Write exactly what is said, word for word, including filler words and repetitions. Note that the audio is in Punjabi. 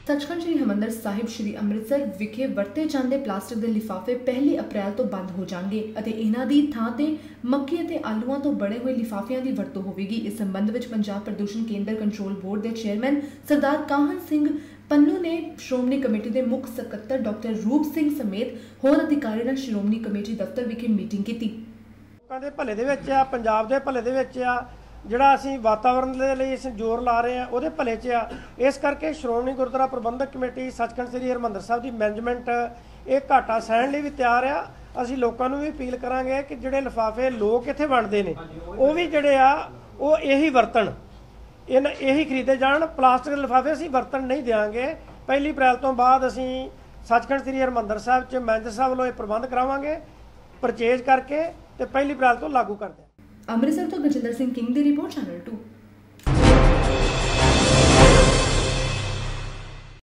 सचखंड श्री हरिमंदर साहिब श्री अमृतसर विखे वरते जांदे प्लास्टिक दे लिफाफे पहली अप्रैल तो बंद हो जाणगे अते इन्हां दी थां ते मक्की अते आलूआं तो बणे होए लिफाफिਆਂ ਦੀ ਵਰਤੋਂ ਹੋਵੇਗੀ। इस संबंध ਵਿੱਚ पंजाब प्रदूषण केंद्र कंट्रोल बोर्ड के चेयरमैन सरदार काहन सिंह पन्नू ने श्रोमणी कमेटी के मुख सकत्तर डॉक्टर रूप सिंह समेत होर अधिकारी नाल श्रोमणी कमेटी दफ्तर विखे मीटिंग की। लोकां दे भले दे विच आ, पंजाब दे भले दे विच आ, ਜਿਹੜਾ ਅਸੀਂ ਵਾਤਾਵਰਣ ਦੇ ਲਈ ਅਸੀਂ ਜ਼ੋਰ ਲਾ ਰਹੇ ਹਾਂ ਉਹਦੇ ਭਲੇ 'ਚ ਆ। ਇਸ ਕਰਕੇ ਸ਼੍ਰੋਮਣੀ ਗੁਰਦੁਆਰਾ ਪ੍ਰਬੰਧਕ ਕਮੇਟੀ ਸੱਚਖੰਡ ਸ੍ਰੀ ਹਰਿਮੰਦਰ ਸਾਹਿਬ ਦੀ ਮੈਨੇਜਮੈਂਟ ਇਹ ਘਾਟਾ ਸਹਿਣ ਲਈ ਵੀ ਤਿਆਰ ਆ। ਅਸੀਂ ਲੋਕਾਂ ਨੂੰ ਵੀ ਅਪੀਲ ਕਰਾਂਗੇ ਕਿ ਜਿਹੜੇ ਲਿਫਾਫੇ ਲੋਕ ਇੱਥੇ ਵੰਡਦੇ ਨੇ ਉਹ ਵੀ ਜਿਹੜੇ ਆ ਉਹ ਇਹੀ ਵਰਤਣ, ਇਹਨਾਂ ਇਹੀ ਖਰੀਦੇ ਜਾਣ। ਪਲਾਸਟਿਕ ਦੇ ਲਿਫਾਫੇ ਅਸੀਂ ਵਰਤਣ ਨਹੀਂ ਦਿਆਂਗੇ। ਪਹਿਲੀ ਅਪ੍ਰੈਲ ਤੋਂ ਬਾਅਦ ਅਸੀਂ ਸੱਚਖੰਡ ਸ੍ਰੀ ਹਰਿਮੰਦਰ ਸਾਹਿਬ 'ਚ ਮੈਨੇਜਰ ਸਾਹਿਬ ਵੱਲੋਂ ਇਹ ਪ੍ਰਬੰਧ ਕਰਾਵਾਂਗੇ ਪਰਚੇਜ ਕਰਕੇ ਤੇ ਪਹਿਲੀ ਅਪ੍ਰੈਲ ਤੋਂ ਲਾਗੂ ਕਰਦੇ। अमृतसर तो गजेंद्र सिंह किंग की रिपोर्ट चैनल टू।